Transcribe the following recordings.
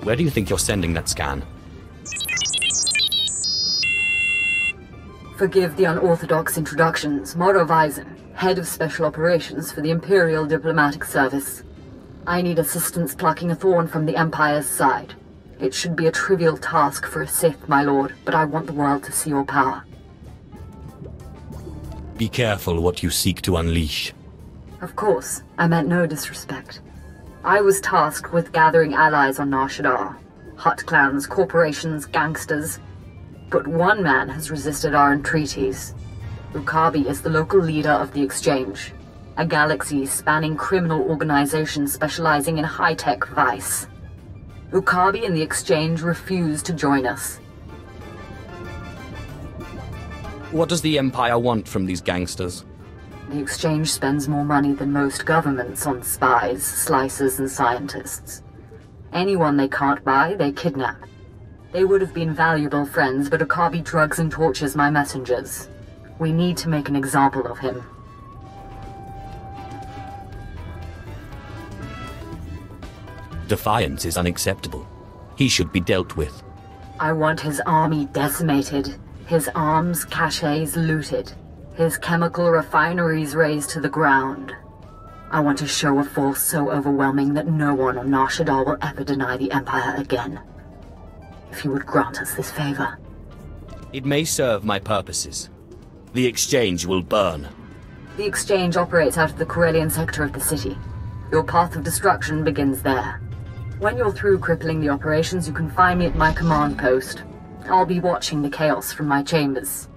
Where do you think you're sending that scan? Forgive the unorthodox introductions. Moro Weizen, head of special operations for the Imperial Diplomatic Service. I need assistance plucking a thorn from the Empire's side. It should be a trivial task for a Sith, my lord, but I want the world to see your power. Be careful what you seek to unleash. Of course, I meant no disrespect. I was tasked with gathering allies on nar Shaddaa. Hutt clans, corporations, gangsters. But one man has resisted our entreaties. Ukabi is the local leader of the Exchange, a galaxy-spanning criminal organization specializing in high-tech vice. Ukabi and the Exchange refuse to join us. What does the Empire want from these gangsters? The Exchange spends more money than most governments on spies, slicers, and scientists. Anyone they can't buy, they kidnap. They would have been valuable friends, but Ukabi drugs and tortures my messengers. We need to make an example of him. Defiance is unacceptable. He should be dealt with. I want his army decimated, his arms caches looted, his chemical refineries razed to the ground. I want a show of force so overwhelming that no one on nar Shaddaa will ever deny the Empire again. If you would grant us this favor. It may serve my purposes. The Exchange will burn. The Exchange operates out of the Corellian sector of the city. Your path of destruction begins there. When you're through crippling the operations, you can find me at my command post. I'll be watching the chaos from my chambers.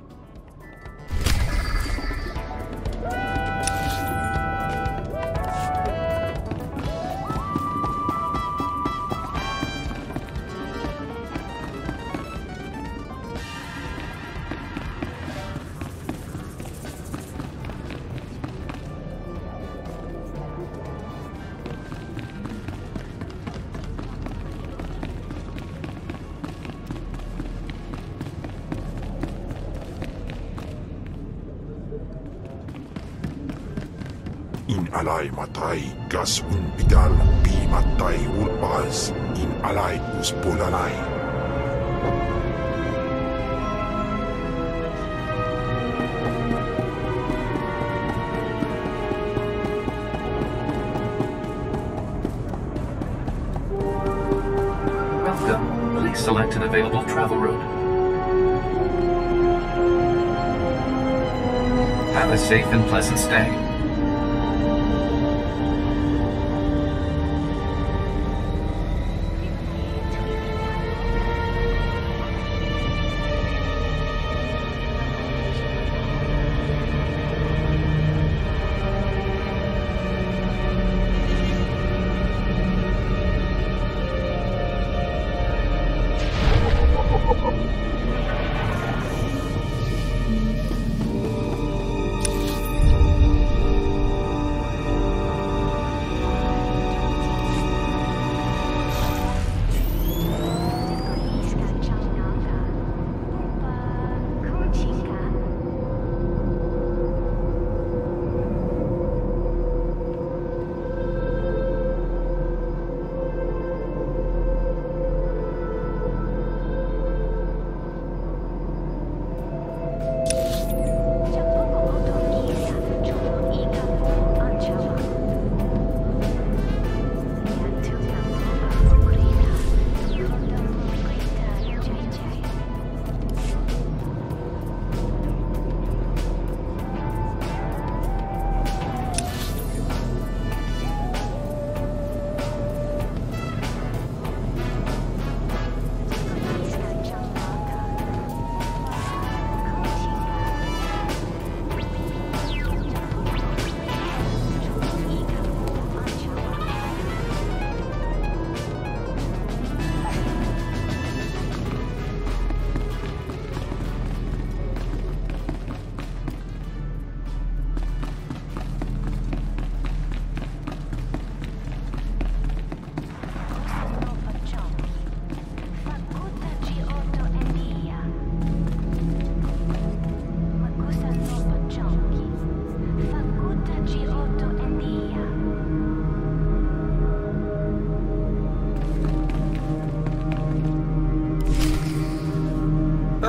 In alay matay, gas unbidal, pimatay ulpas, in alay uspulanay. Welcome. Please select an available travel route. Have a safe and pleasant stay.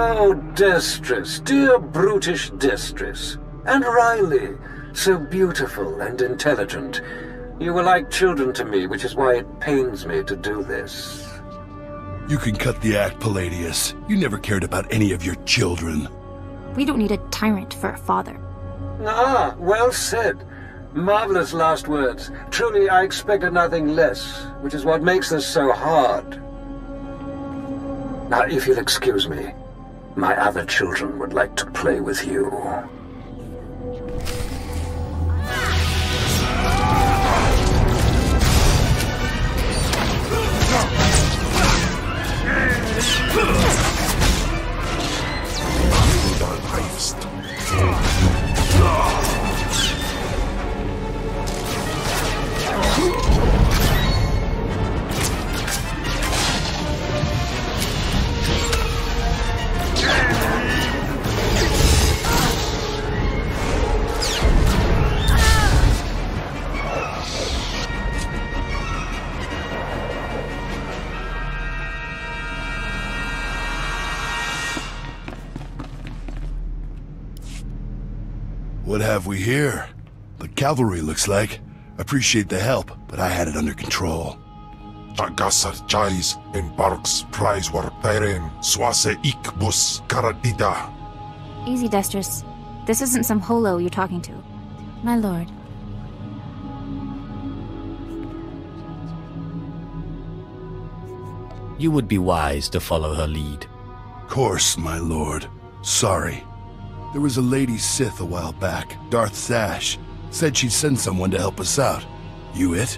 Oh, Destress, dear brutish Destress. And Riley, so beautiful and intelligent. You were like children to me, which is why it pains me to do this. You can cut the act, Palladius. You never cared about any of your children. We don't need a tyrant for a father. Ah, well said. Marvelous last words. Truly, I expected nothing less, which is what makes this so hard. Now, if you'll excuse me, my other children would like to play with you. What have we here? The cavalry, looks like. Appreciate the help, but I had it under control. Tagasar Chais embarks prize warperen swase ikbus karadida. Easy, Destress. This isn't some holo you're talking to. My lord. You would be wise to follow her lead. Course, my lord. Sorry. There was a lady Sith a while back, Darth Sash. Said she'd send someone to help us out. You it?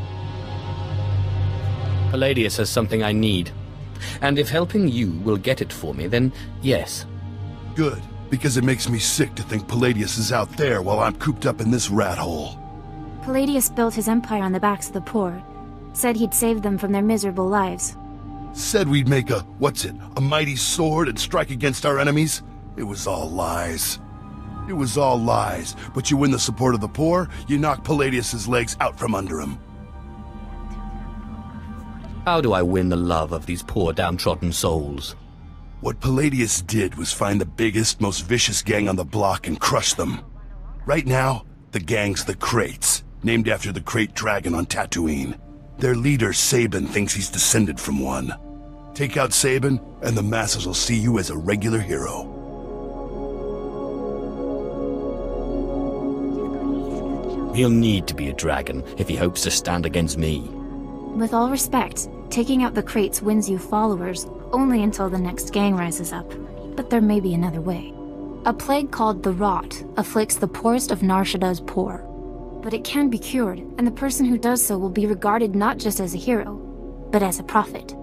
Palladius has something I need. And if helping you will get it for me, then yes. Good, because it makes me sick to think Palladius is out there while I'm cooped up in this rat hole. Palladius built his empire on the backs of the poor. Said he'd save them from their miserable lives. Said we'd make a a mighty sword and strike against our enemies? It was all lies. It was all lies, but you win the support of the poor, you knock Palladius's legs out from under him. How do I win the love of these poor downtrodden souls? What Palladius did was find the biggest, most vicious gang on the block and crush them. Right now, the gang's the Kraits, named after the Krayt dragon on Tatooine. Their leader, Sabin, thinks he's descended from one. Take out Sabin, and the masses will see you as a regular hero. He'll need to be a dragon if he hopes to stand against me. With all respect, taking out the Kraits wins you followers only until the next gang rises up. But there may be another way. A plague called the Rot afflicts the poorest of Nar Shaddah's poor. But it can be cured, and the person who does so will be regarded not just as a hero, but as a prophet.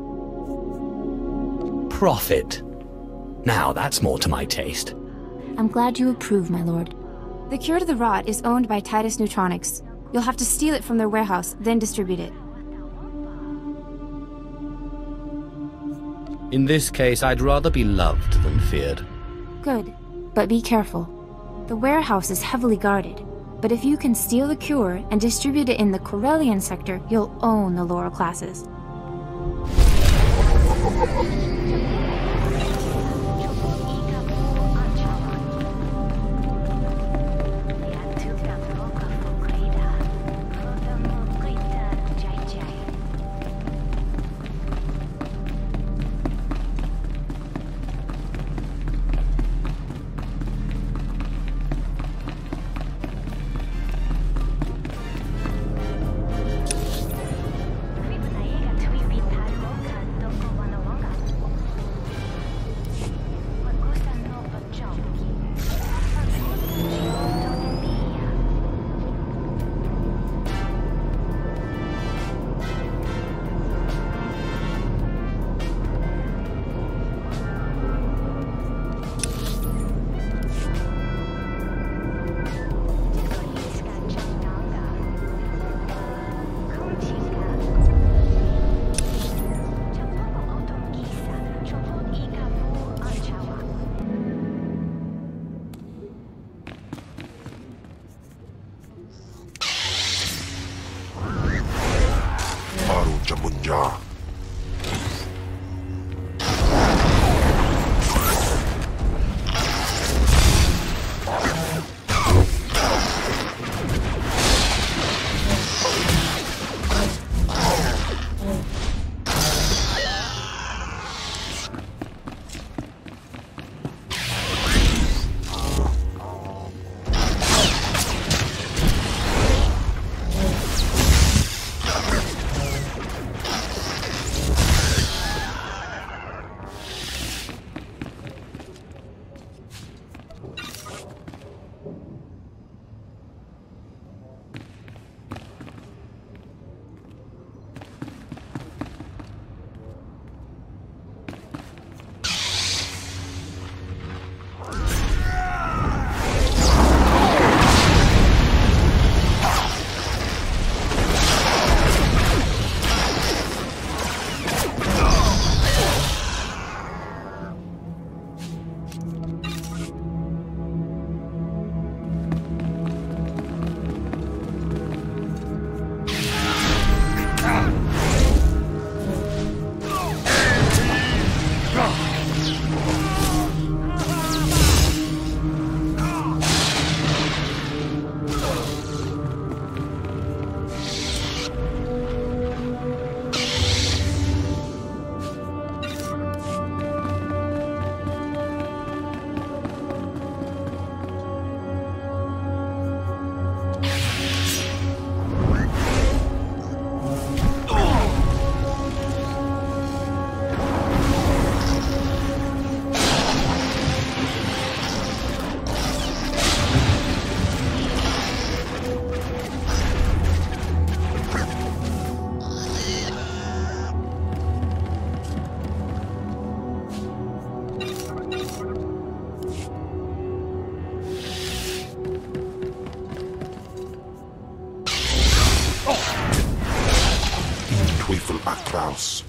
Prophet? Now that's more to my taste. I'm glad you approve, my lord. The cure to the Rot is owned by Titus Neutronics. You'll have to steal it from their warehouse, then distribute it. In this case, I'd rather be loved than feared. Good, but be careful. The warehouse is heavily guarded, but if you can steal the cure and distribute it in the Corellian sector, you'll own the lower classes. house.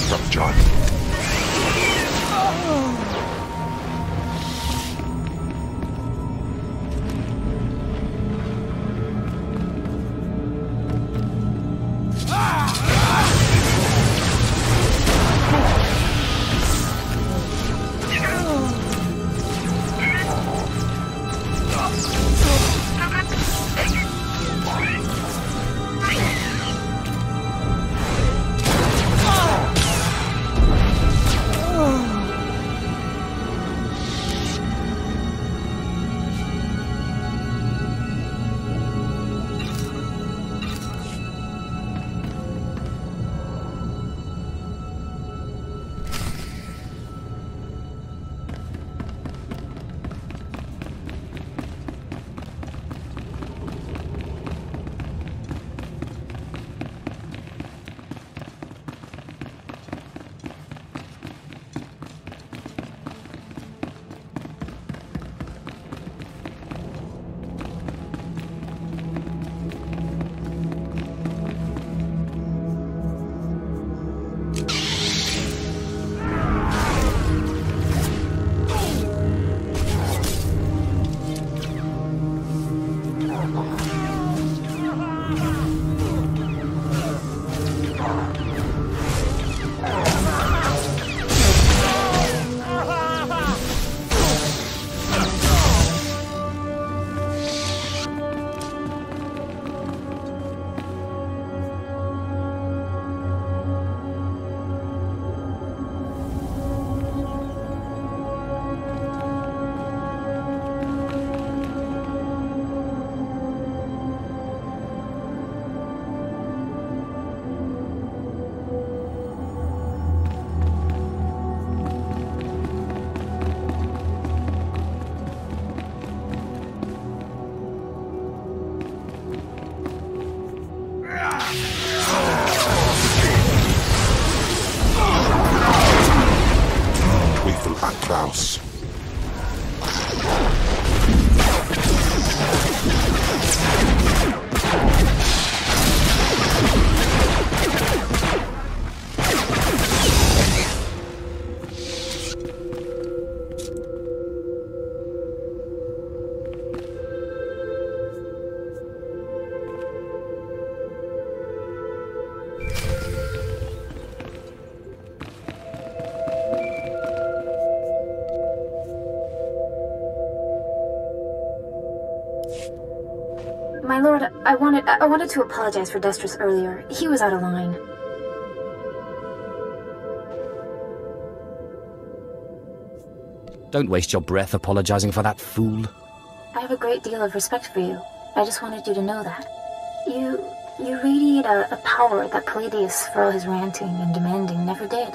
up, John. Klaus. My lord, I wanted to apologize for Destris earlier. He was out of line. Don't waste your breath apologizing for that fool. I have a great deal of respect for you. I just wanted you to know that. You radiate a power that Palladius, for all his ranting and demanding, never did.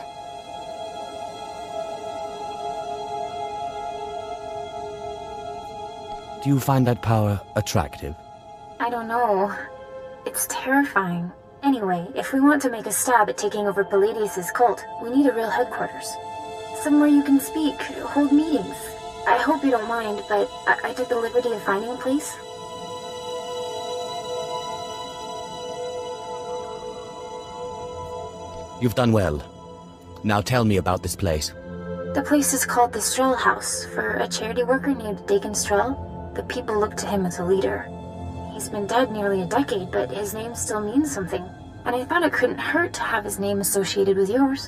Do you find that power attractive? I don't know. It's terrifying. Anyway, if we want to make a stab at taking over Palladius' cult, we need a real headquarters. Somewhere you can speak, hold meetings. I hope you don't mind, but I took the liberty of finding a place. You've done well. Now tell me about this place. The place is called the Strel House, for a charity worker named Dakin Strel. The people look to him as a leader. He's been dead nearly a decade, but his name still means something, and I thought it couldn't hurt to have his name associated with yours.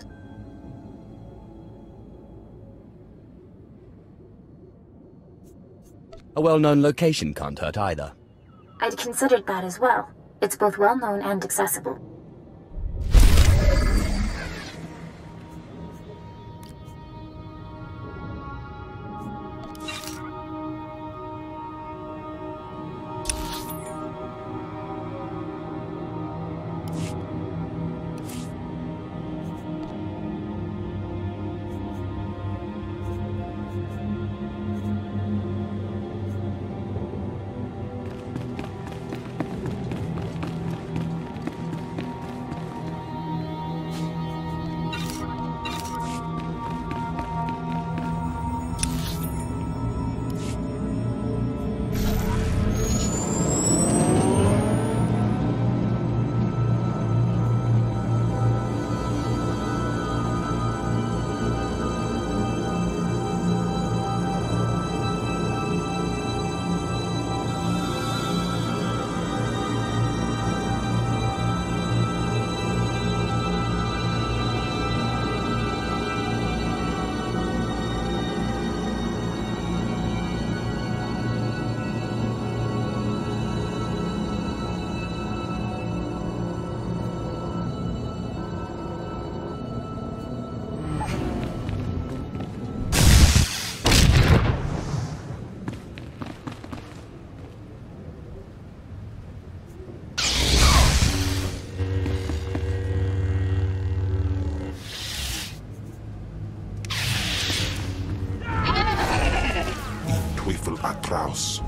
A well-known location can't hurt either. I'd considered that as well. It's both well-known and accessible. Kraus.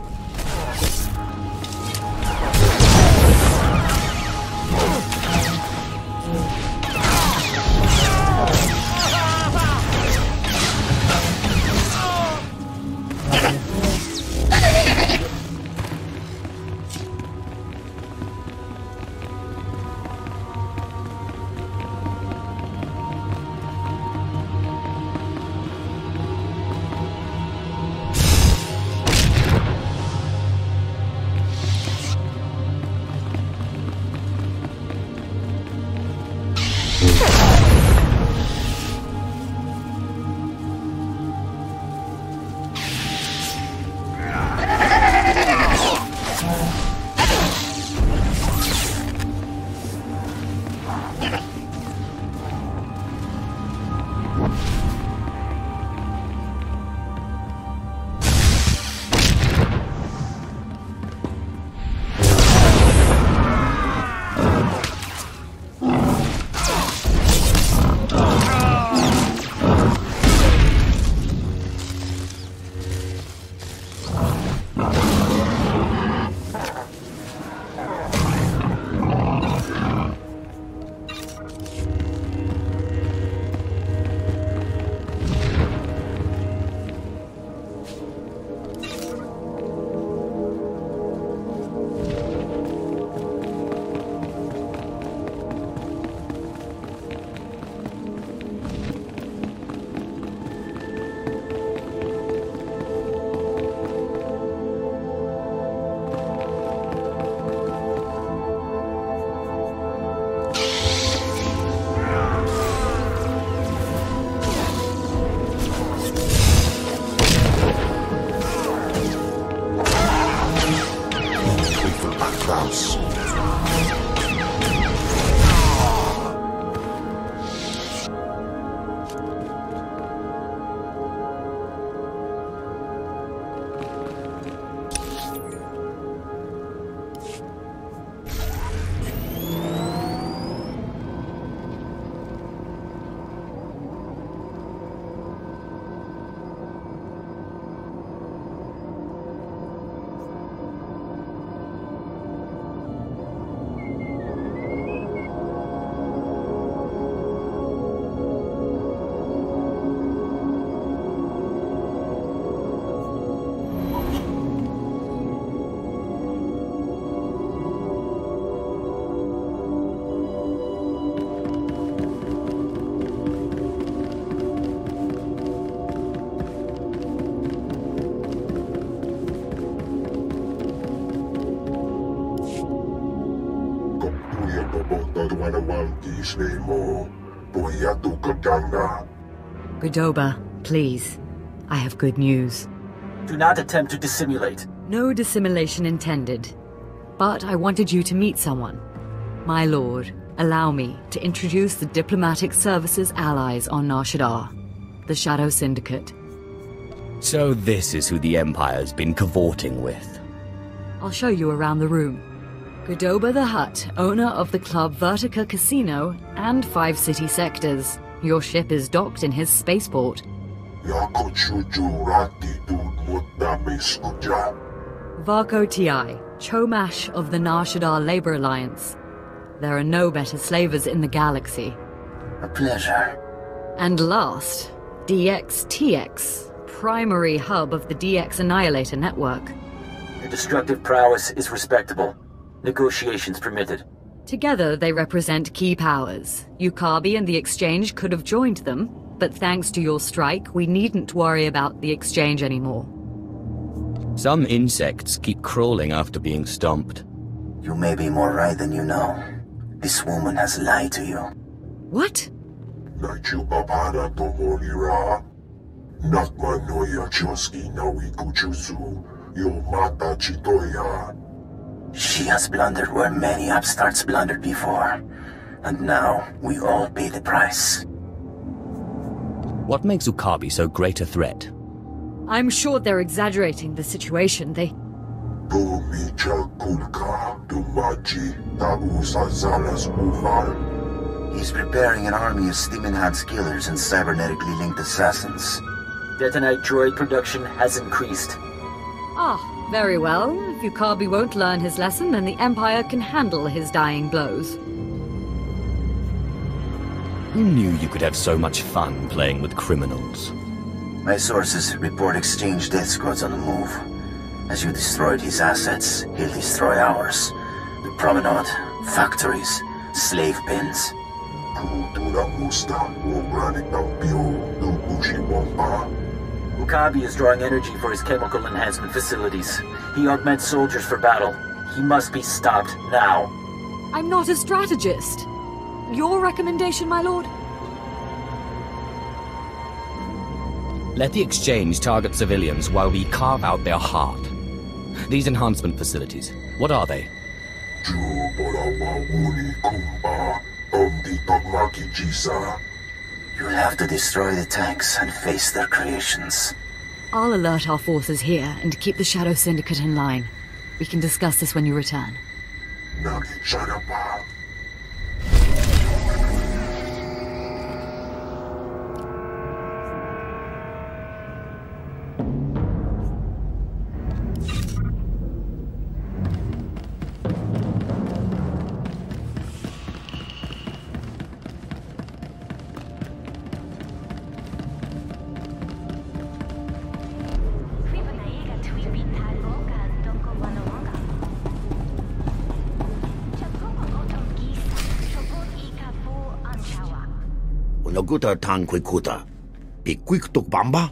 Godoba, please. I have good news. Do not attempt to dissimulate. No dissimulation intended. But I wanted you to meet someone. My lord, allow me to introduce the Diplomatic Services allies on Nar Shaddaa, the Shadow Syndicate. So this is who the Empire's been cavorting with. I'll show you around the room. Godoba the Hutt, owner of the club Vertica Casino and 5 city sectors. Your ship is docked in his spaceport. Varko Ti, Chomash of the Nar Shaddaa Labor Alliance. There are no better slavers in the galaxy. A pleasure. And last, DXTX, primary hub of the DX Annihilator network. Your destructive prowess is respectable. Negotiations permitted. Together, they represent key powers. Yukabi and the Exchange could have joined them, but thanks to your strike, we needn't worry about the Exchange anymore. Some insects keep crawling after being stomped. You may be more right than you know. This woman has lied to you. What? She has blundered where many upstarts blundered before. And now, we all pay the price. What makes Yukabi so great a threat? I'm sure they're exaggerating the situation. He's preparing an army of steam-enhanced killers and cybernetically linked assassins. Detonite droid production has increased. Ah, very well. If Yukabi won't learn his lesson, then the Empire can handle his dying blows. Who knew you could have so much fun playing with criminals? My sources report exchange death squads on the move. As you destroyed his assets, he'll destroy ours. The promenade, factories, slave pens. Ukabi is drawing energy for his chemical enhancement facilities. He augments soldiers for battle. He must be stopped now. I'm not a strategist. Your recommendation, my lord? Let the exchange target civilians while we carve out their heart. These enhancement facilities, what are they? You'll have to destroy the tanks and face their creations. I'll alert our forces here and keep the Shadow Syndicate in line. We can discuss this when you return. Unaguta tan quikuta. Be quick to bamba?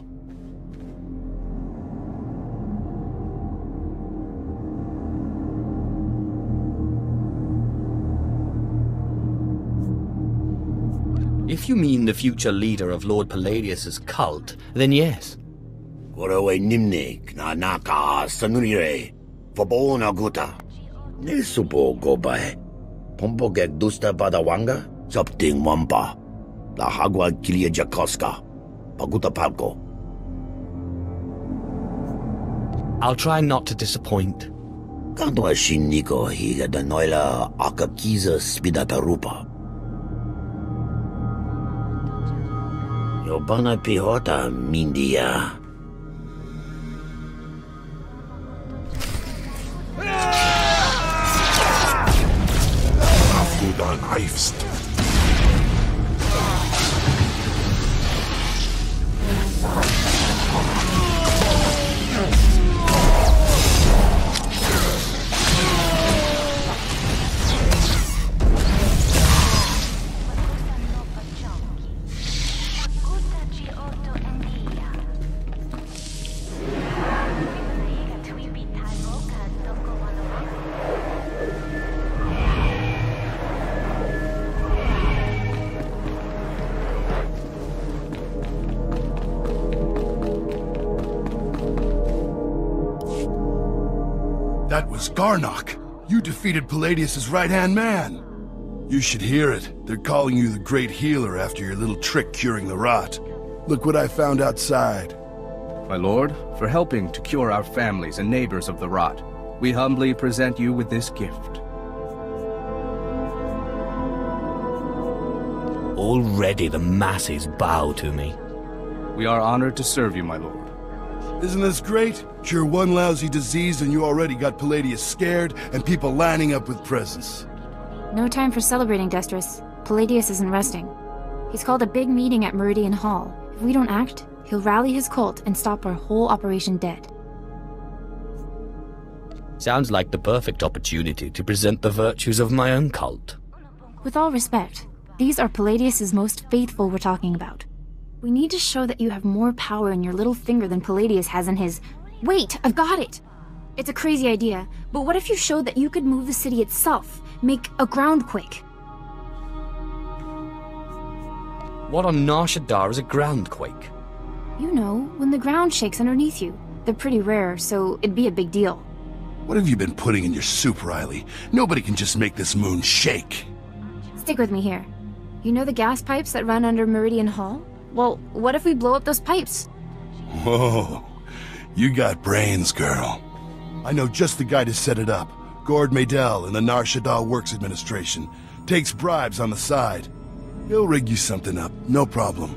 If you mean the future leader of Lord Palladius's cult, then yes. Korawe nimnik na naka sanurire. Fobo naguta. Nesupo gobae. Pompo gek dusta badawanga. Something wampa. La hagwa kilia jakoska. Paguta palko. I'll try not to disappoint. Kanto shiniko higa da noila akakiza spidata rupa. Yobana pihota mindia. Afgudan Heifst. That was Garnok. You defeated Palladius's right-hand man. You should hear it. They're calling you the Great Healer after your little trick curing the rot. Look what I found outside. My lord, for helping to cure our families and neighbors of the rot, we humbly present you with this gift. Already the masses bow to me. We are honored to serve you, my lord. Isn't this great? Cure one lousy disease and you already got Palladius scared and people lining up with presents. No time for celebrating, Destris. Palladius isn't resting. He's called a big meeting at Meridian Hall. If we don't act, he'll rally his cult and stop our whole operation dead. Sounds like the perfect opportunity to present the virtues of my own cult. With all respect, these are Palladius's most faithful we're talking about. We need to show that you have more power in your little finger than Palladius has in his... Wait, I've got it! It's a crazy idea, but what if you showed that you could move the city itself? Make a groundquake? What on Nar Shaddaa is a groundquake? You know, when the ground shakes underneath you. They're pretty rare, so it'd be a big deal. What have you been putting in your soup, Riley? Nobody can just make this moon shake. Stick with me here. You know the gas pipes that run under Meridian Hall? Well, what if we blow up those pipes? Whoa, you got brains, girl. I know just the guy to set it up. Gord Maydell in the Nar Shaddaa Works Administration. Takes bribes on the side. He'll rig you something up, no problem.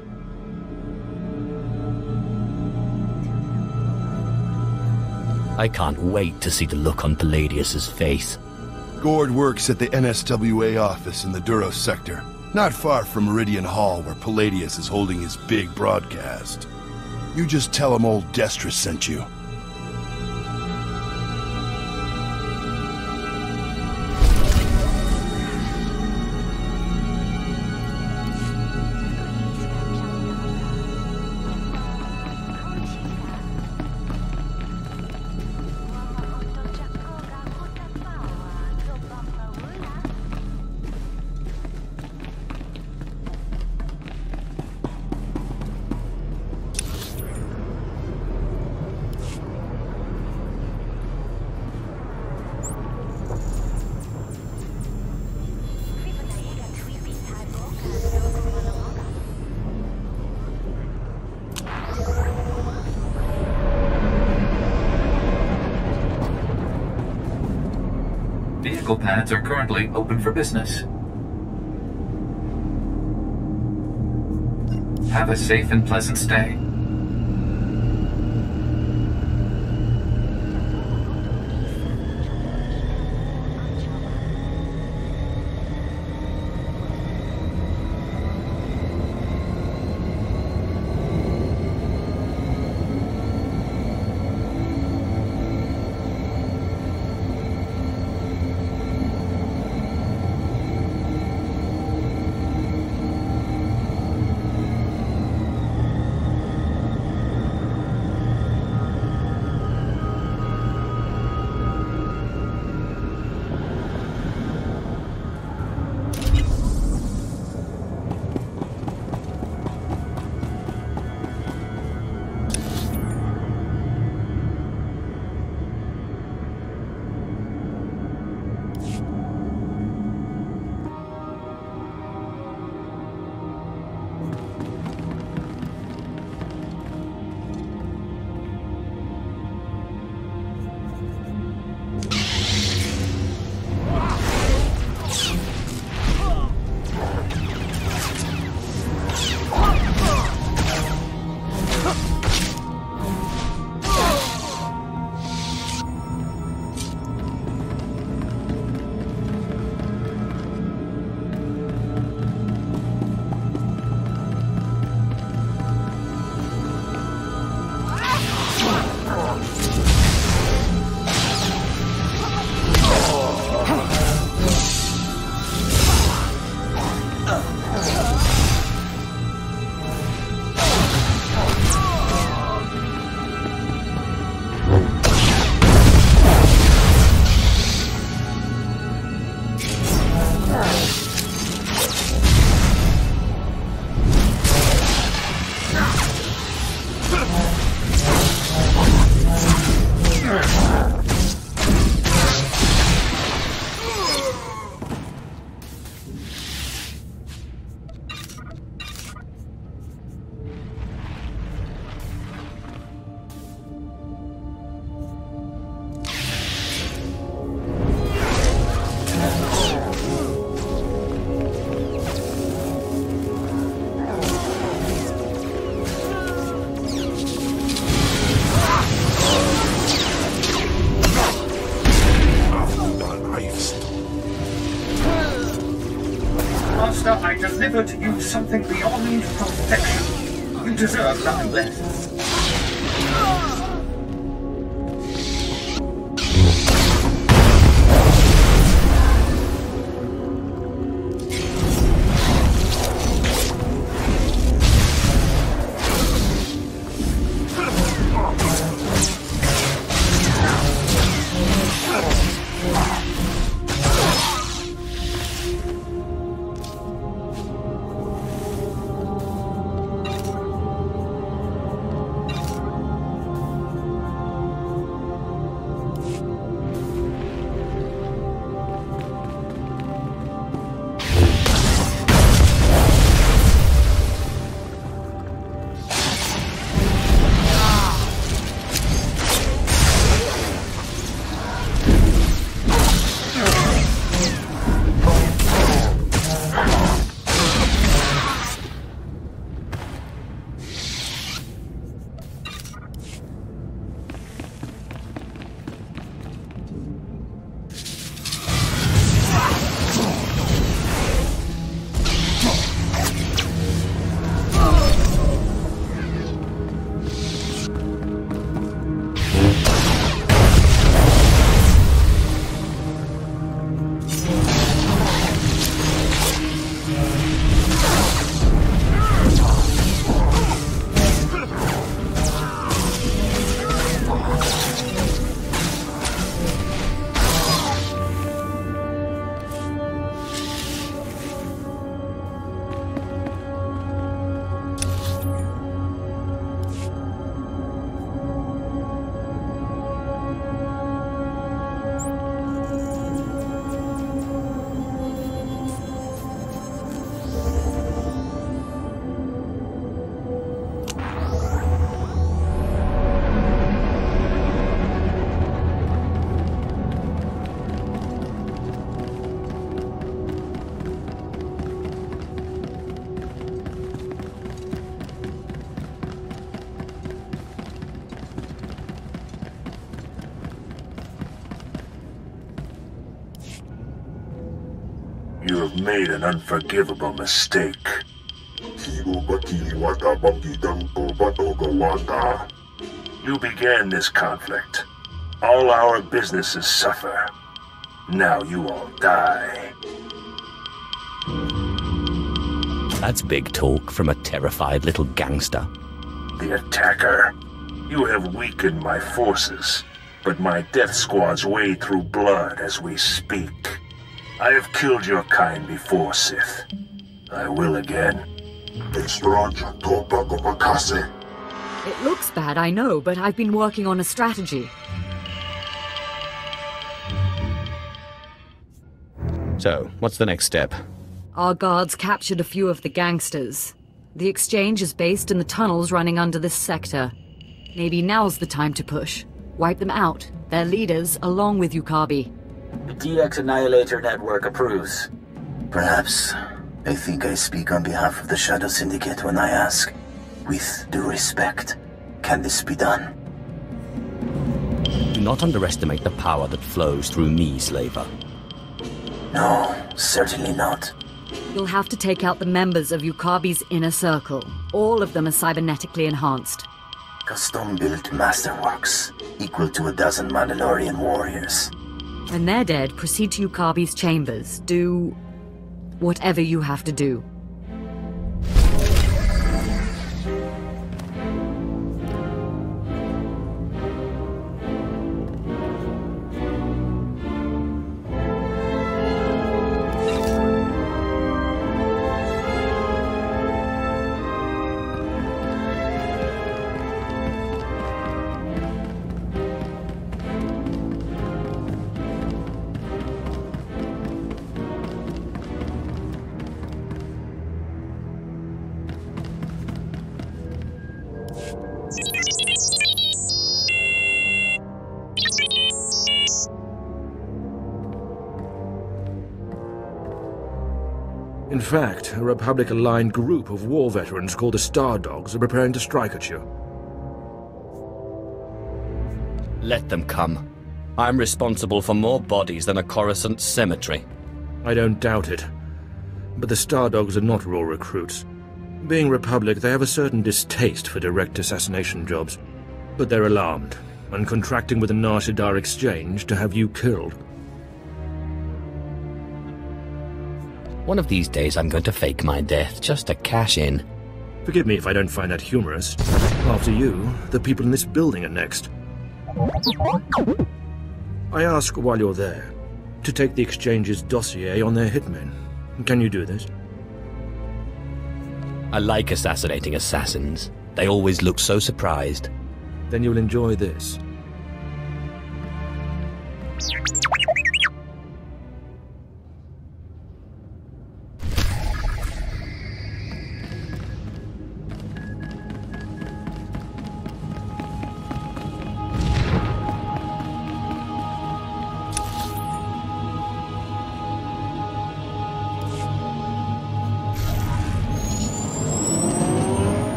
I can't wait to see the look on Palladius's face. Gord works at the NSWA office in the Duros sector, not far from Meridian Hall where Palladius is holding his big broadcast. You just tell him old Destra sent you. Vehicle pads are currently open for business. Have a safe and pleasant stay. I delivered to you something beyond perfection. You deserve nothing less. have made an unforgivable mistake. You began this conflict. All our businesses suffer. Now you all die. That's big talk from a terrified little gangster. The attacker. You have weakened my forces, but my death squads wade through blood as we speak. I have killed your kind before, Sith. I will again. It looks bad, I know, but I've been working on a strategy. So, what's the next step? Our guards captured a few of the gangsters. The exchange is based in the tunnels running under this sector. Maybe now's the time to push. Wipe them out, their leaders, along with Yukabi. The DX Annihilator Network approves. Perhaps. I think I speak on behalf of the Shadow Syndicate when I ask, with due respect, can this be done? Do not underestimate the power that flows through me, Slaver. No, certainly not. You'll have to take out the members of Yukabi's inner circle. All of them are cybernetically enhanced. Custom-built masterworks, equal to a dozen Mandalorian warriors. When they're dead, proceed to Yukabi's chambers. Do whatever you have to do. In fact, a Republic-aligned group of war veterans called the Star Dogs are preparing to strike at you. Let them come. I'm responsible for more bodies than a Coruscant cemetery. I don't doubt it. But the Star Dogs are not raw recruits. Being Republic, they have a certain distaste for direct assassination jobs. But they're alarmed, and contracting with the Nar Shaddaa Exchange to have you killed. One of these days I'm going to fake my death just to cash in. Forgive me if I don't find that humorous. After you, the people in this building are next. I ask while you're there, to take the Exchange's dossier on their hitmen. Can you do this? I like assassinating assassins. They always look so surprised. Then you'll enjoy this.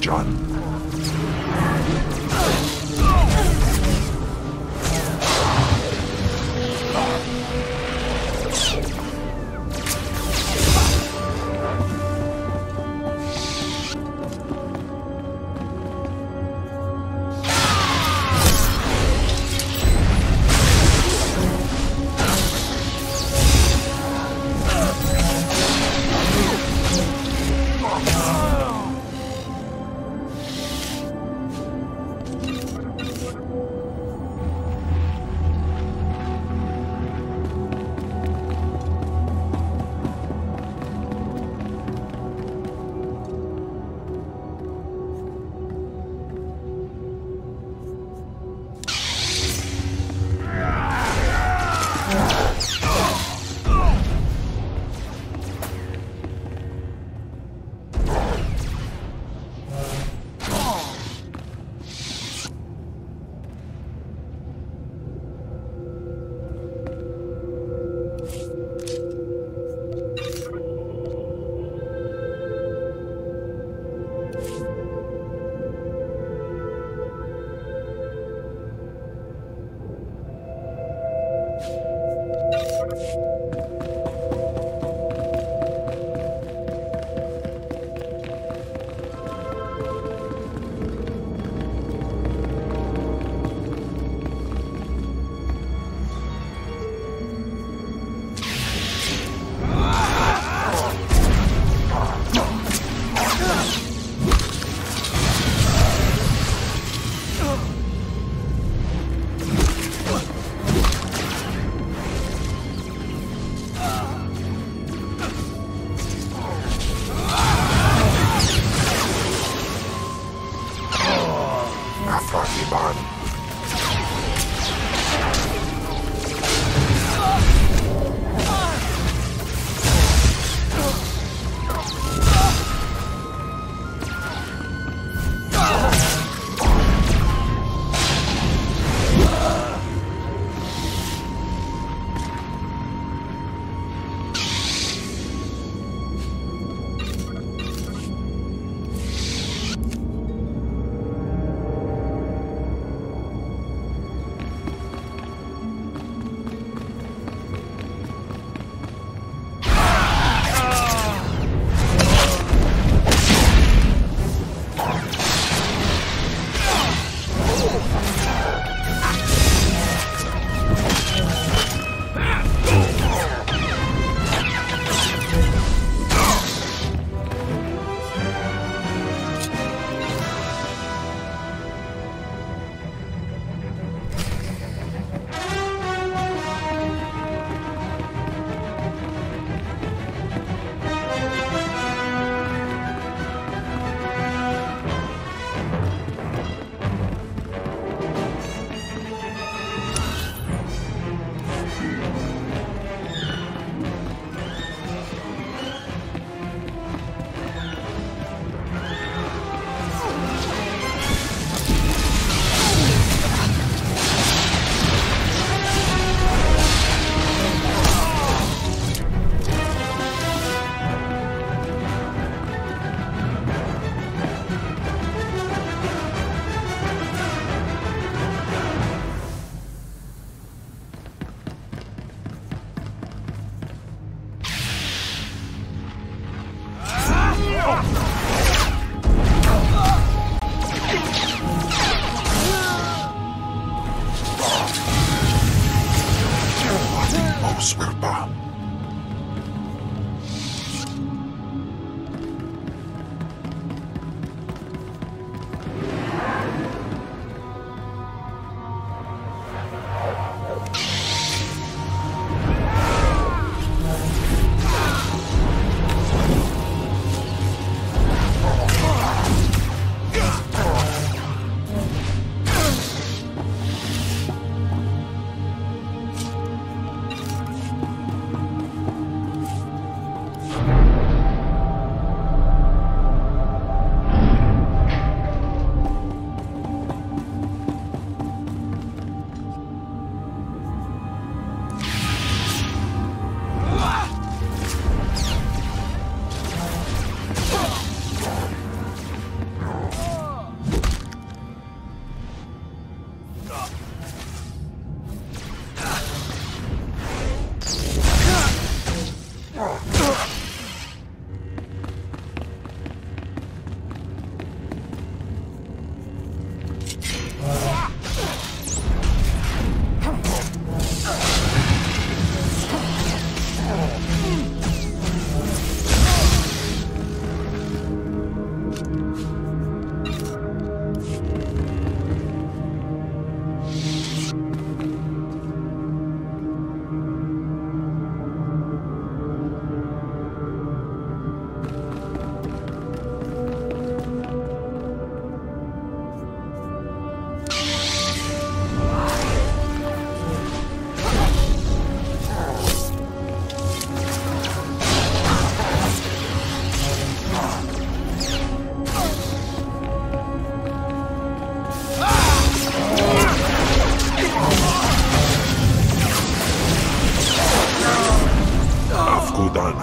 John.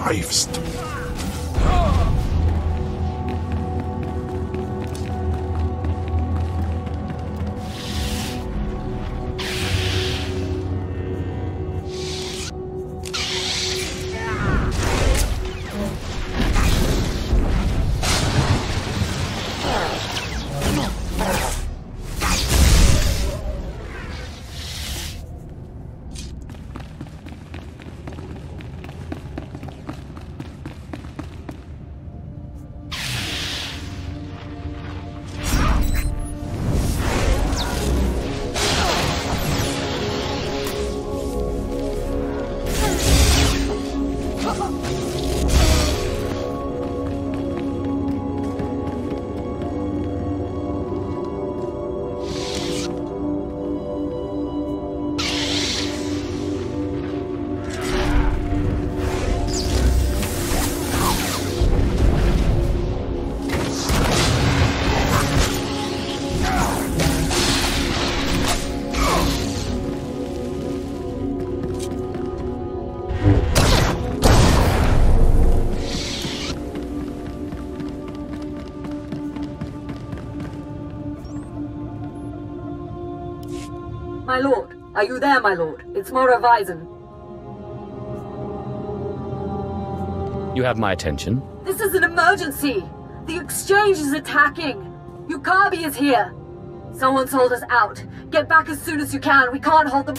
greifst. My lord, are you there, my lord? It's Mora Vizon. You have my attention. This is an emergency! The exchange is attacking! Yukabi is here! Someone sold us out. Get back as soon as you can. We can't hold them.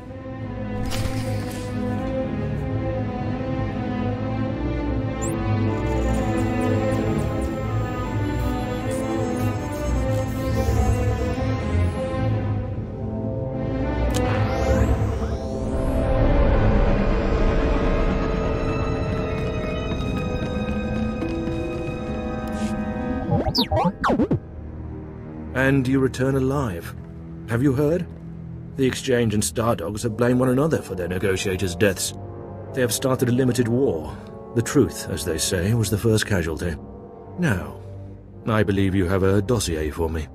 And you return alive. Have you heard? The Exchange and Stardogs have blamed one another for their negotiators' deaths. They have started a limited war. The truth, as they say, was the first casualty. Now, I believe you have a dossier for me.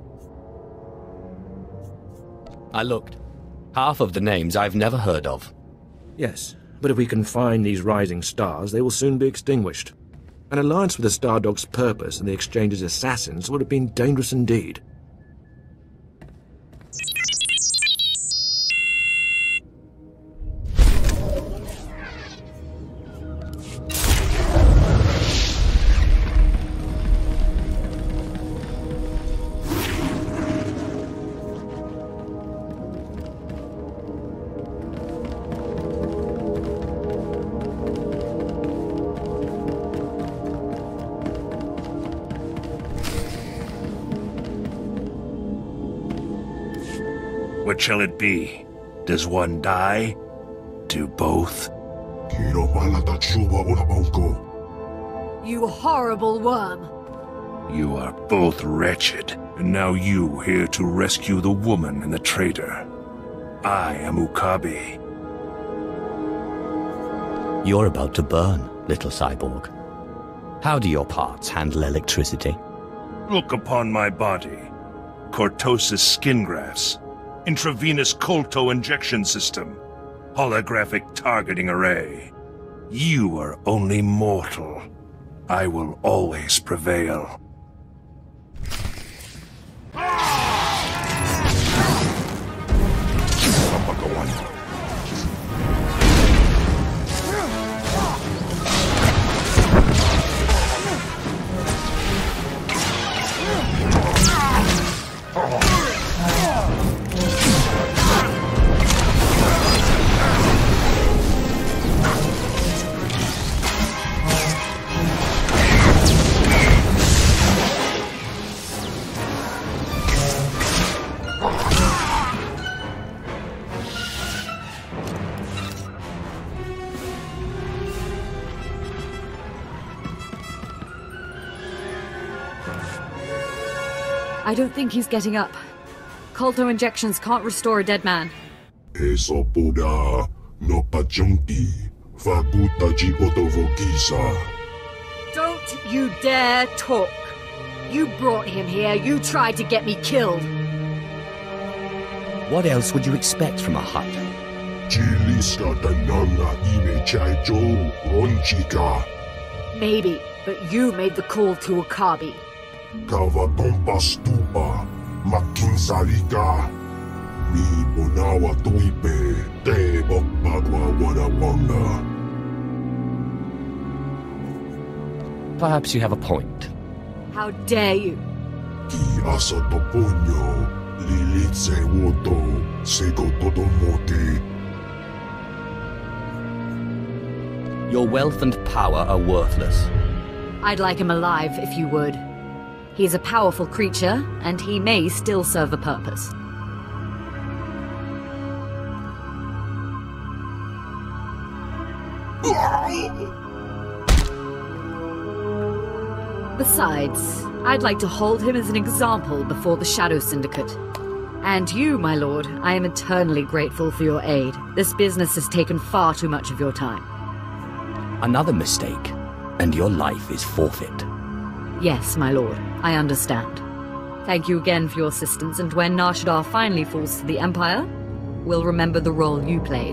I looked. Half of the names I've never heard of. Yes, but if we can find these rising stars, they will soon be extinguished. An alliance with the Stardogs' purpose and the Exchange's assassins would have been dangerous indeed. What shall it be? Does one die? Do both? You horrible worm! You are both wretched, and now you here to rescue the woman and the traitor. I am Ukabi. You're about to burn, little cyborg. How do your parts handle electricity? Look upon my body. Cortosis skin grafts. Intravenous colto injection system. Holographic targeting array. You are only mortal. I will always prevail. I don't think he's getting up. Colto injections can't restore a dead man. Don't you dare talk. You brought him here. You tried to get me killed. What else would you expect from a Hutt? Chilista dananga ine chaijo ronchika. Maybe, but you made the call to Okabe. Kavatompa stupa makinsarika. Mi bonawa tuipe te bokpagwa wadabonga. Perhaps you have a point. How dare you? Ki asa toponyo, lilitse woto, sego todomote. Your wealth and power are worthless. I'd like him alive, if you would. He's a powerful creature, and he may still serve a purpose. Besides, I'd like to hold him as an example before the Shadow Syndicate. And you, my lord, I am eternally grateful for your aid. This business has taken far too much of your time. Another mistake, and your life is forfeit. Yes, my lord, I understand. Thank you again for your assistance, and when Nar Shaddaa finally falls to the Empire, we'll remember the role you played.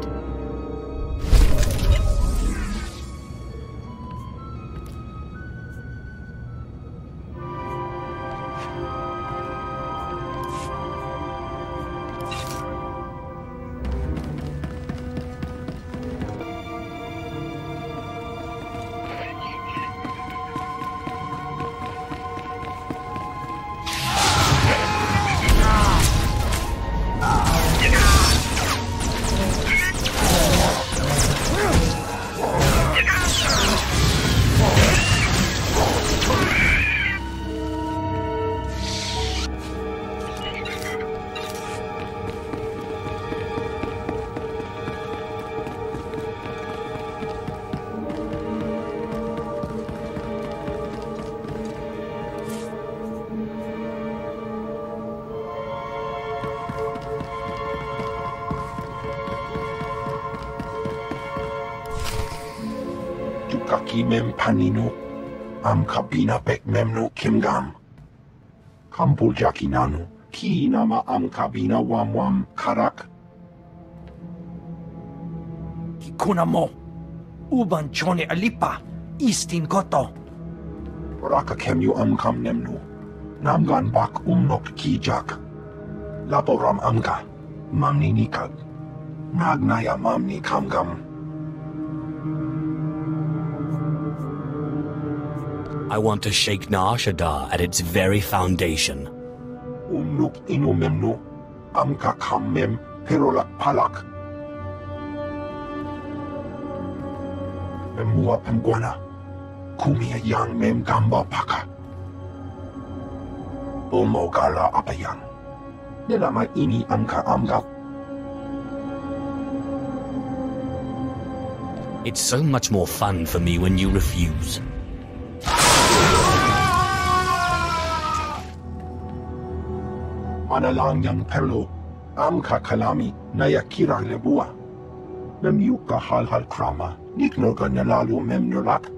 Kaki mem panino, am kabina pek memno kimgam. Kampul jakinanu, ki nama am kabina wam karak. Kikuna mo, uban chone alipa, istin koto. Raka kemyu am kam nemnu, namgan bak umnok kijak. Laboram amga, mamni nikag. Nagnaya mamni kamgam. I want to shake Nar Shaddaa at its very foundation. Umnuk inu memnu, amka kam mem, perolak palak. Memua pemguana, kumia yang mem gamba paka. Umogala apayang. Nilama ini amka amga. It's so much more fun for me when you refuse. Manalang yang perlo, amka kalami nayakira lebua. Memyuka hal krama, niknoga nalalu memnulak.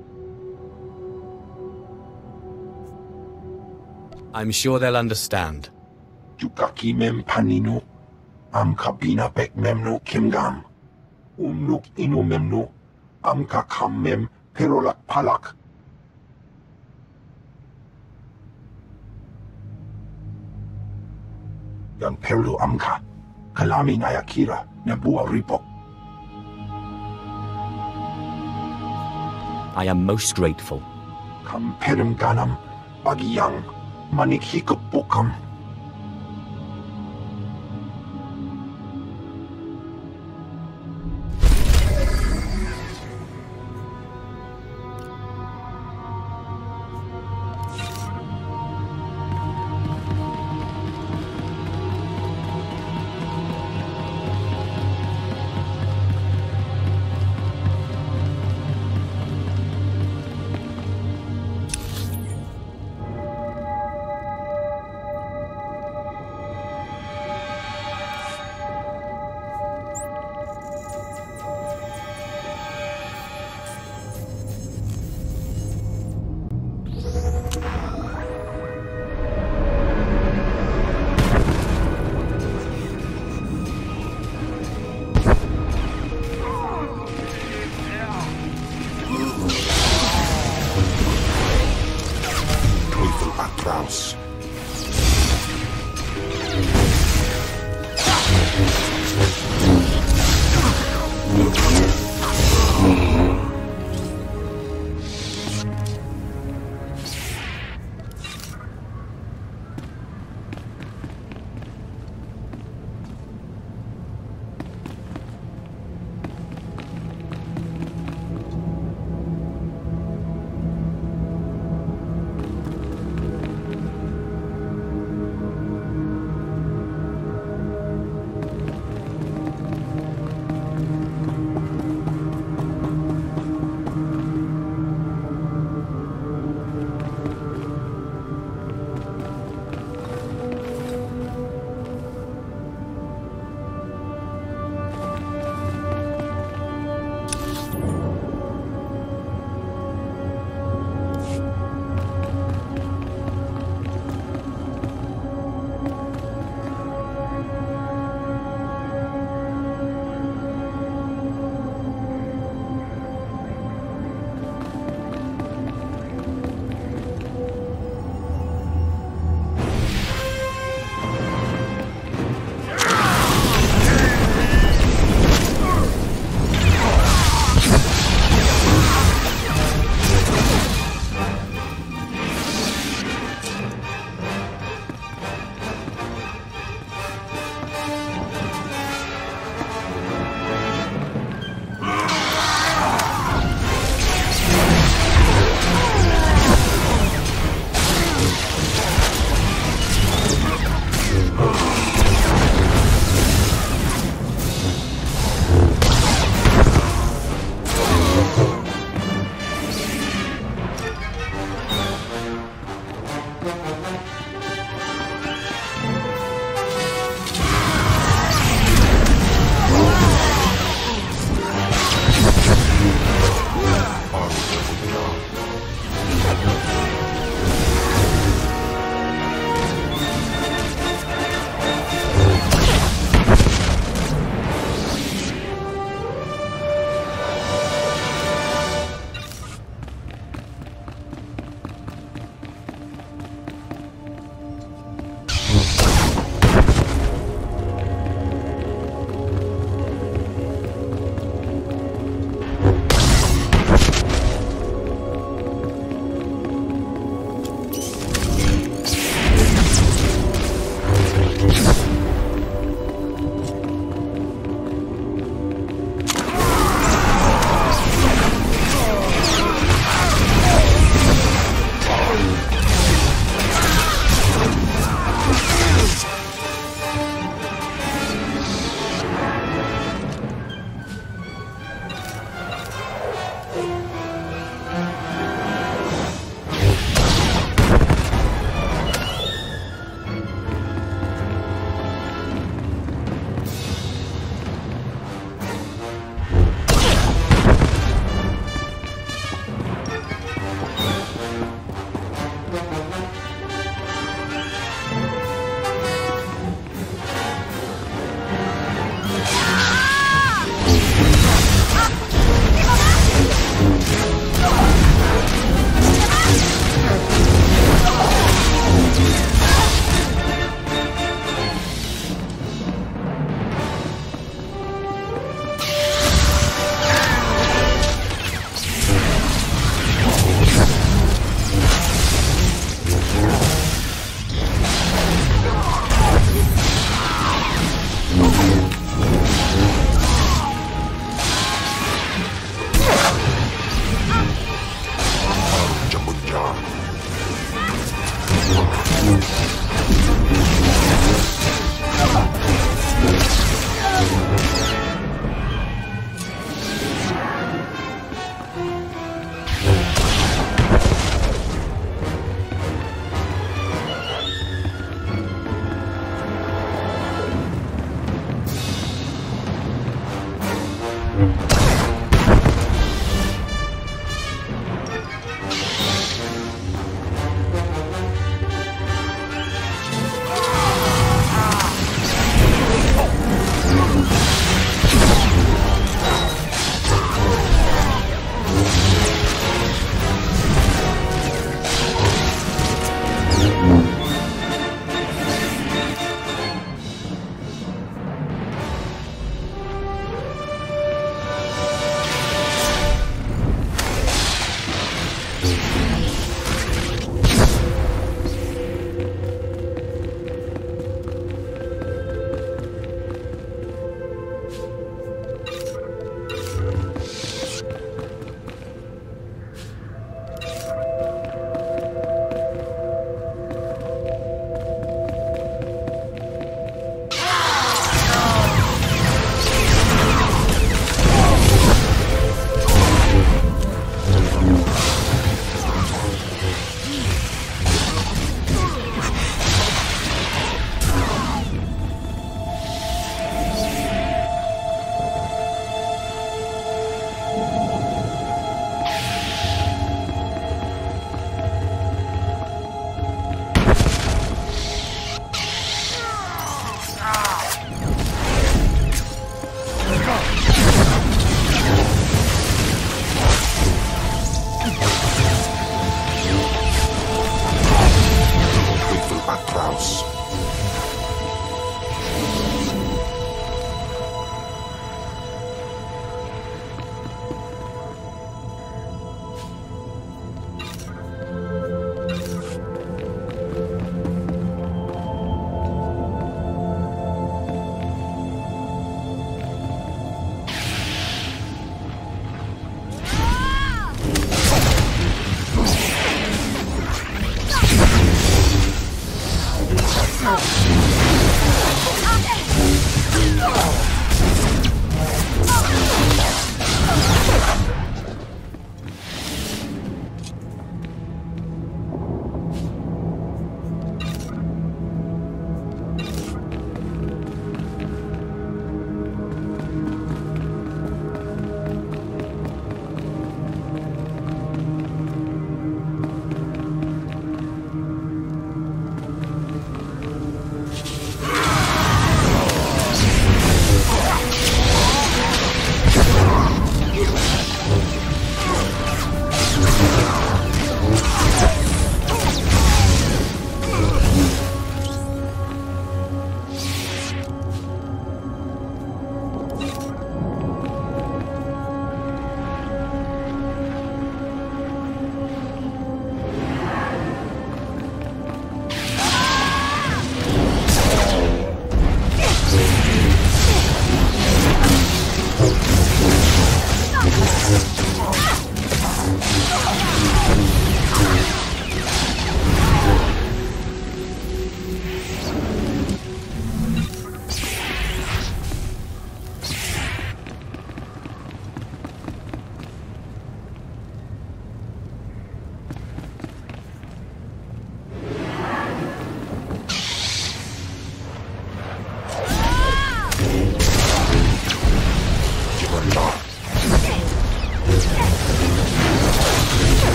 I'm sure they'll understand. Jukaki mem panino, amka bina pek memnu kimgam. Umnuk inu memnu, amka kam mem perolak palak. Yang perlu amka, kalami nayakira nebua ripok. I am most grateful. Kam perim ganam, bagi yang manik hikup bukam.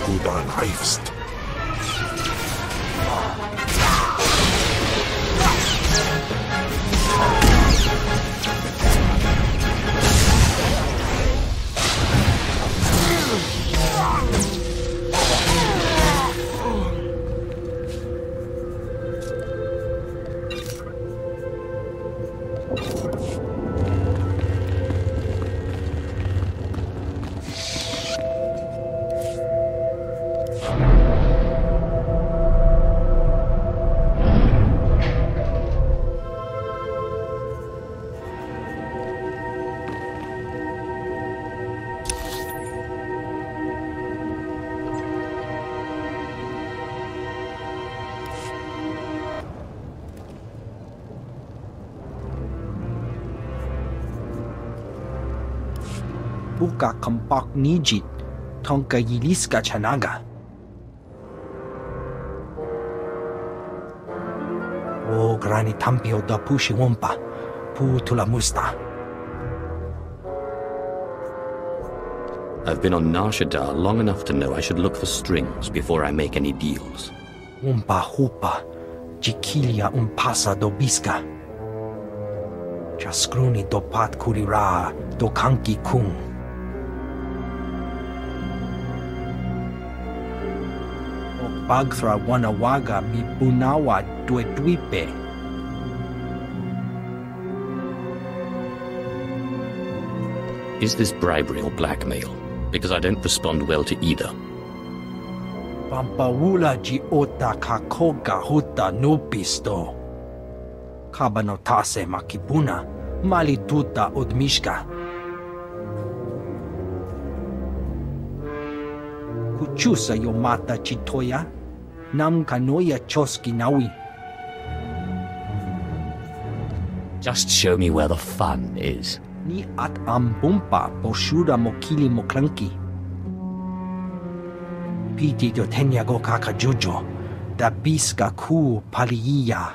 Tuda knifest. Buka kampak nijit, tongka yiliska chanaga. O grani tampio da pushi wompa, pu tula musta. I've been on Nar Shaddaa long enough to know I should look for strings before I make any deals. Wompa hupa, jikilia umpasa do biska. Chaskruni do pat kurira, do kanki kung. Bagthra wanawaga mi bunawa duedwipe. Is this bribery or blackmail? Because I don't respond well to either. Pampawula ji ota kakoga huta nupisto. Kabanotase makibuna, malituta odmishka. Kuchusa yomata chitoya, nam kanoya choski nawi. Just show me where the fun is. Ni at ambumpa poshura mokili moklanki. Piti do tenyago kakajujo, da biska ku paliya.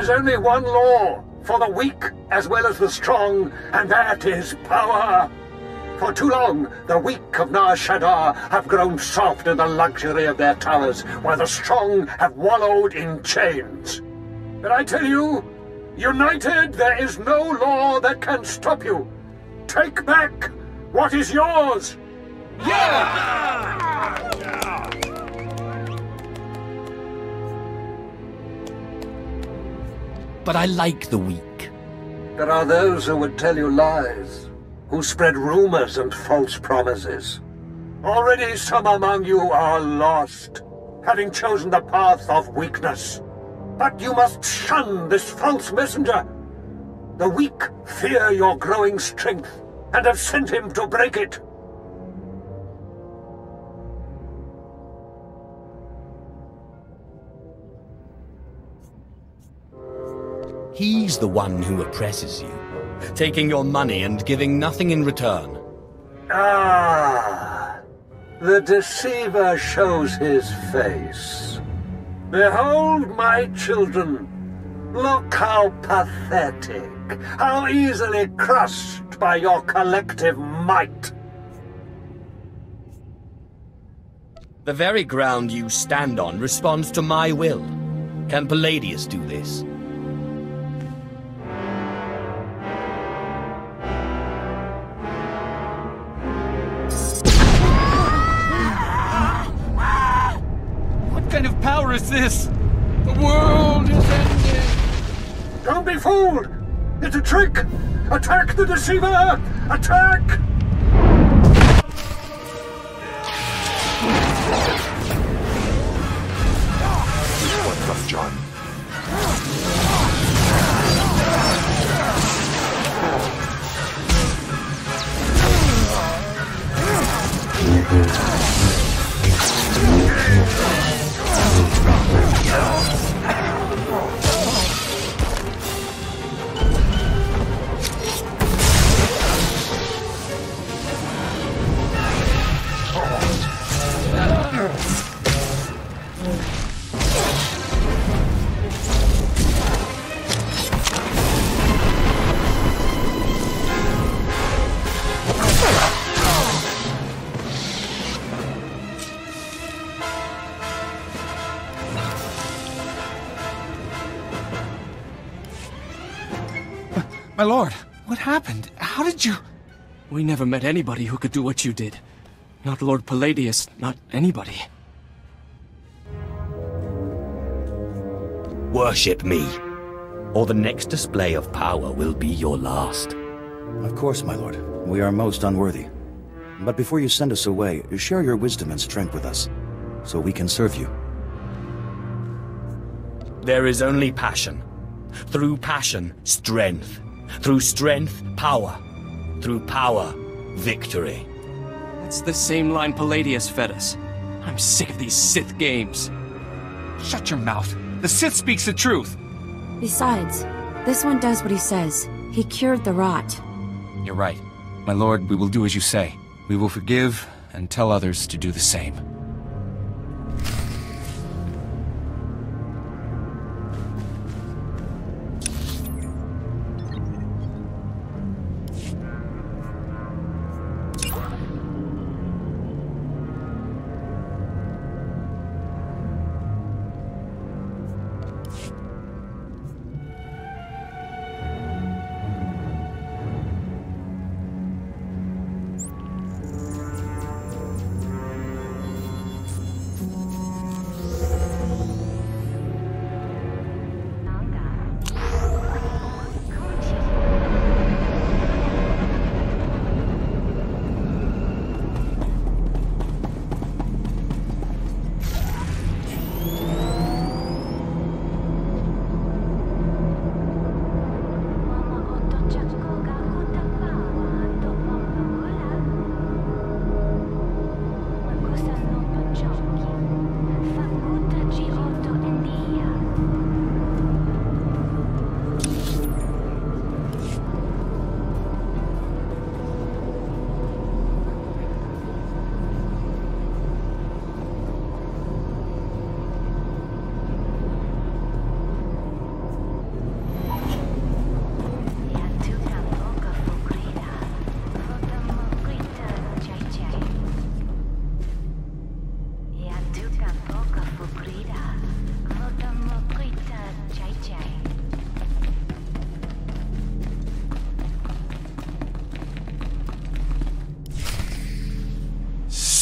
is only one law, for the weak as well as the strong, and that is power. For too long, the weak of Nar Shaddaa have grown soft in the luxury of their towers, while the strong have wallowed in chains. But I tell you, united, there is no law that can stop you. Take back what is yours! But I like the weak. There are those who would tell you lies, who spread rumors and false promises. Already some among you are lost, having chosen the path of weakness. But you must shun this false messenger. The weak fear your growing strength, and have sent him to break it. He's the one who oppresses you, taking your money and giving nothing in return. Ah, the deceiver shows his face. Behold, my children. Look how pathetic, how easily crushed by your collective might. The very ground you stand on responds to my will. Can Palladius do this? What kind of power is this? The world is ending! Don't be fooled! It's a trick! Attack the deceiver! Attack! What's up, John? My lord, what happened? How did you... We never met anybody who could do what you did. Not Lord Palladius, not anybody. Worship me, or the next display of power will be your last. Of course, my lord. We are most unworthy. But before you send us away, share your wisdom and strength with us, so we can serve you. There is only passion. Through passion, strength. Through strength, power. Through power, victory. It's the same line Palladius fed us. I'm sick of these Sith games. Shut your mouth. The Sith speaks the truth. Besides, this one does what he says. He cured the rot. You're right. My lord, we will do as you say. We will forgive and tell others to do the same.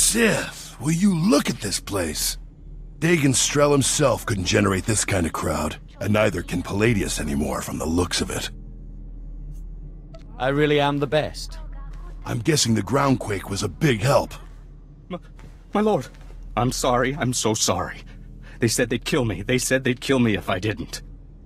Sith, will you look at this place? Dagon Strel himself couldn't generate this kind of crowd, and neither can Palladius anymore from the looks of it. I really am the best. I'm guessing the groundquake was a big help. My lord, I'm sorry, I'm so sorry. They said they'd kill me. They said they'd kill me if I didn't.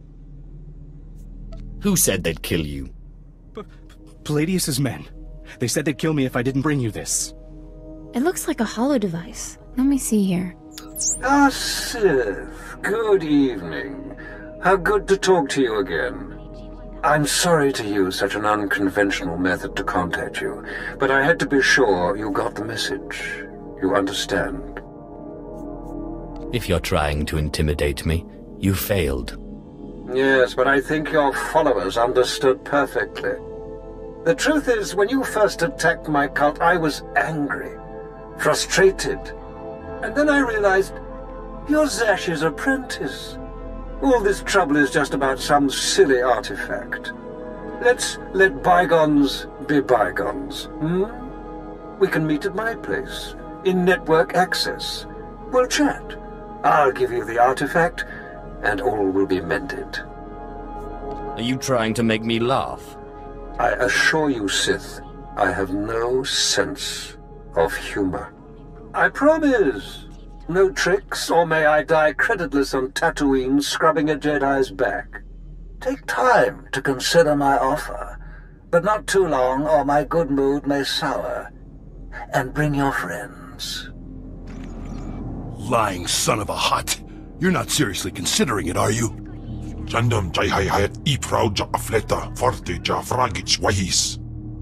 Who said they'd kill you? Palladius's men. They said they'd kill me if I didn't bring you this. It looks like a hollow device. Let me see here. Ah, Sith. Good evening. How good to talk to you again. I'm sorry to use such an unconventional method to contact you, but I had to be sure you got the message. You understand? If you're trying to intimidate me, you failed. Yes, but I think your followers understood perfectly. The truth is, when you first attacked my cult, I was angry, frustrated. And then I realized, you're Zash's apprentice. All this trouble is just about some silly artifact. Let's let bygones be bygones, hmm? We can meet at my place, in network access. We'll chat. I'll give you the artifact, and all will be mended. Are you trying to make me laugh? I assure you, Sith, I have no sense of humor. I promise. No tricks, or may I die creditless on Tatooine scrubbing a Jedi's back. Take time to consider my offer, but not too long, or my good mood may sour. And bring your friends. Lying son of a hut. You're not seriously considering it, are you? Jandam jai hai hayat I proud ja afleta forte ja fragich wahis.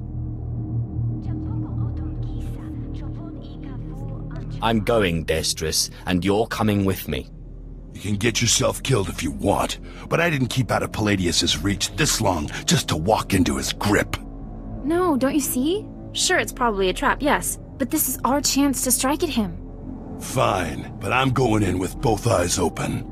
I'm going, Destris, and you're coming with me. You can get yourself killed if you want, but I didn't keep out of Palladius's reach this long just to walk into his grip. No, don't you see? Sure, it's probably a trap, yes, but this is our chance to strike at him. Fine, but I'm going in with both eyes open.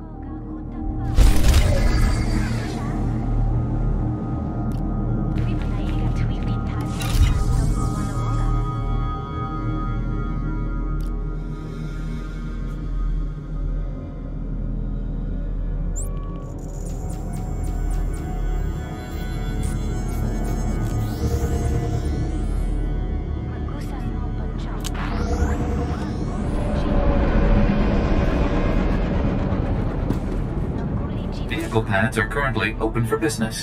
Vehicle pads are currently open for business.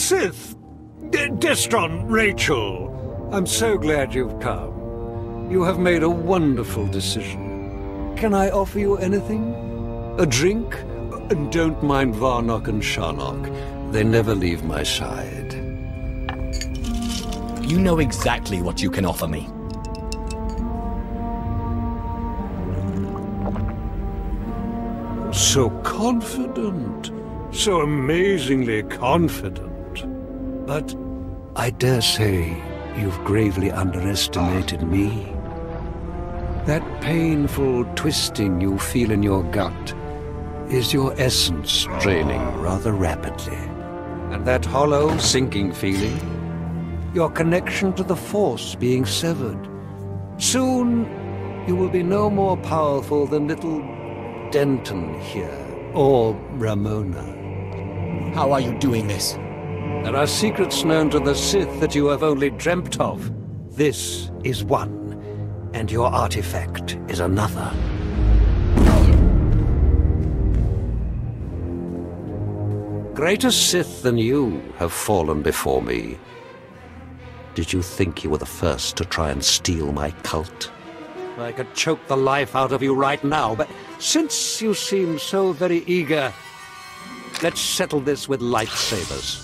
Sith! Destron, Rachel! I'm so glad you've come. You have made a wonderful decision. Can I offer you anything? A drink? And don't mind Varnock and Sharnock. They never leave my side. You know exactly what you can offer me. So confident. So amazingly confident. But I dare say you've gravely underestimated me. That painful twisting you feel in your gut is your essence draining rather rapidly. And that hollow, sinking feeling, your connection to the Force being severed. Soon, you will be no more powerful than little Denton here, or Ramona. How are you doing this? There are secrets known to the Sith that you have only dreamt of. This is one, and your artifact is another. Greater Sith than you have fallen before me. Did you think you were the first to try and steal my cult? I could choke the life out of you right now, but since you seem so very eager, let's settle this with lightsabers.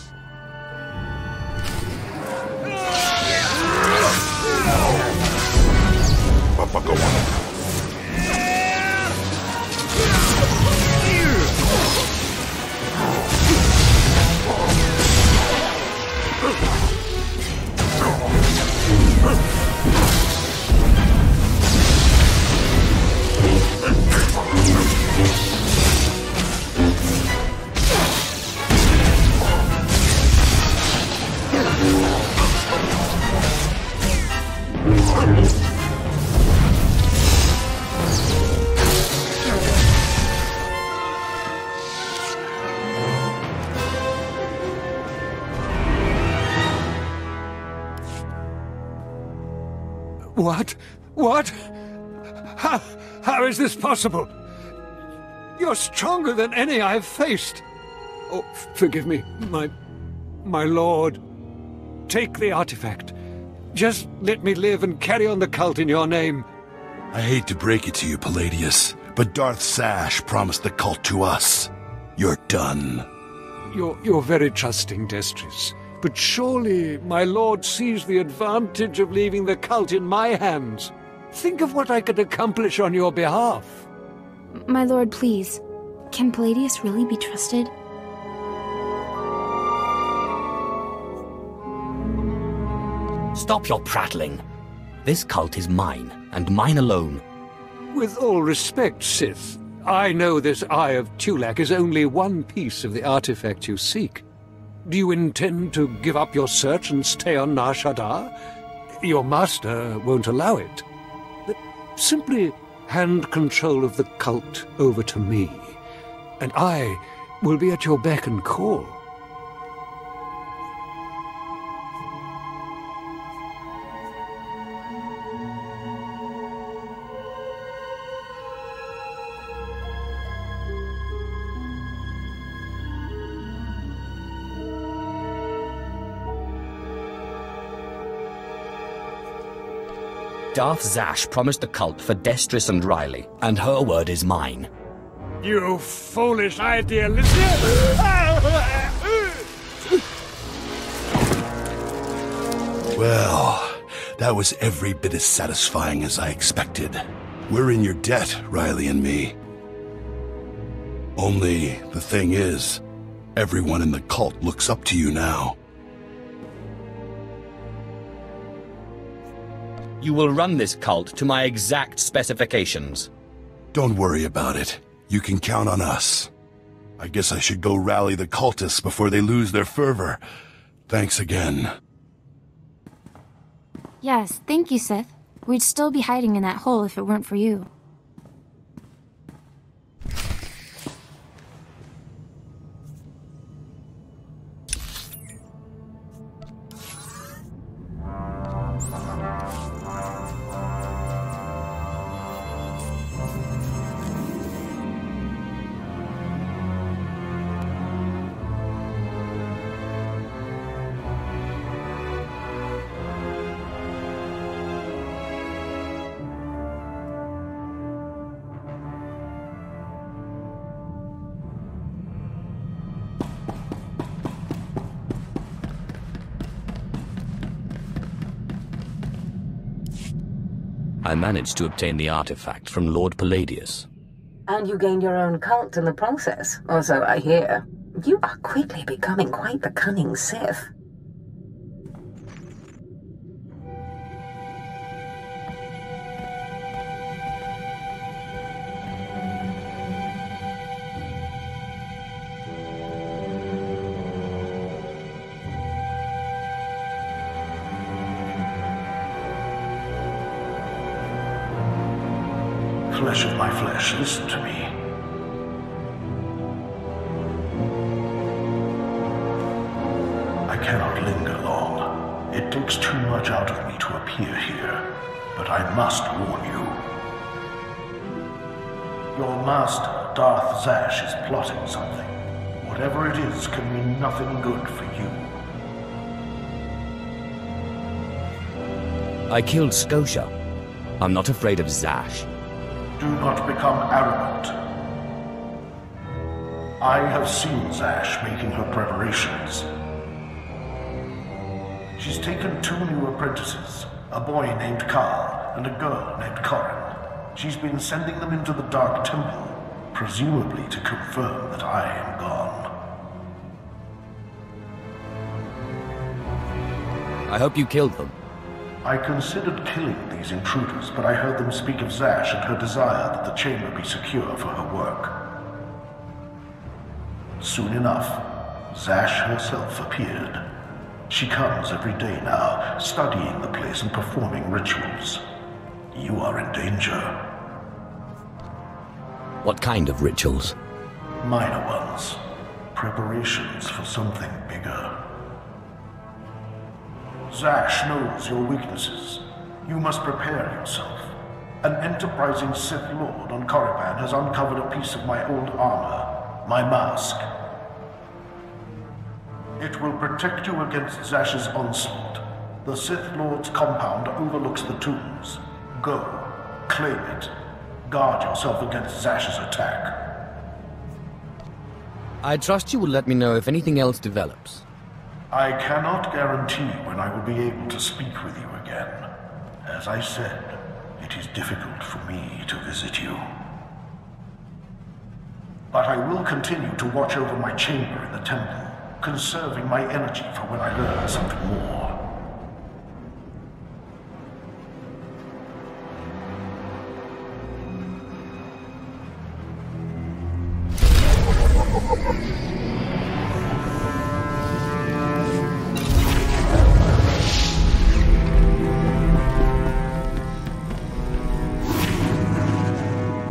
What? How is this possible? You're stronger than any I've faced. Oh, forgive me, my lord. Take the artifact. Just let me live and carry on the cult in your name. I hate to break it to you, Palladius, but Darth Sash promised the cult to us. You're done. You're very trusting, Destris. But surely my lord sees the advantage of leaving the cult in my hands. Think of what I could accomplish on your behalf. My lord, please. Can Palladius really be trusted? Stop your prattling. This cult is mine, and mine alone. With all respect, Sith, I know this Eye of Tulak is only one piece of the artifact you seek. Do you intend to give up your search and stay on Nar Shaddaa? Your master won't allow it. But simply hand control of the cult over to me, and I will be at your beck and call. Darth Zash promised the cult for Destris and Riley, and her word is mine. You foolish idealist! Well, that was every bit as satisfying as I expected. We're in your debt, Riley and me. Only, the thing is, everyone in the cult looks up to you now. You will run this cult to my exact specifications. Don't worry about it. You can count on us. I guess I should go rally the cultists before they lose their fervor. Thanks again. Yes, thank you, Sith. We'd still be hiding in that hole if it weren't for you. I managed to obtain the artifact from Lord Palladius. And you gained your own cult in the process, or so I hear. You are quickly becoming quite the cunning Sith. Flesh of my flesh, listen to me. I cannot linger long. It takes too much out of me to appear here, but I must warn you. Your master, Darth Zash, is plotting something. Whatever it is can mean nothing good for you. I killed Scotia. I'm not afraid of Zash. Do not become arrogant. I have seen Zash making her preparations. She's taken 2 new apprentices, a boy named Carl and a girl named Corin. She's been sending them into the Dark Temple, presumably to confirm that I am gone. I hope you killed them. I considered killing these intruders, but I heard them speak of Zash and her desire that the chamber be secure for her work. Soon enough, Zash herself appeared. She comes every day now, studying the place and performing rituals. You are in danger. What kind of rituals? Minor ones. Preparations for something bigger. Zash knows your weaknesses. You must prepare yourself. An enterprising Sith Lord on Korriban has uncovered a piece of my old armor, my mask. It will protect you against Zash's onslaught. The Sith Lord's compound overlooks the tombs. Go, claim it. Guard yourself against Zash's attack. I trust you will let me know if anything else develops. I cannot guarantee when I will be able to speak with you again. As I said, it is difficult for me to visit you. But I will continue to watch over my chamber in the temple, conserving my energy for when I learn something more.